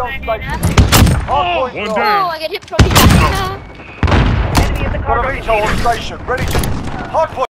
on station. Hardpoint One lost. down. Oh, I get hit from behind. Got a VTOL on station. Ready to... Hardpoint.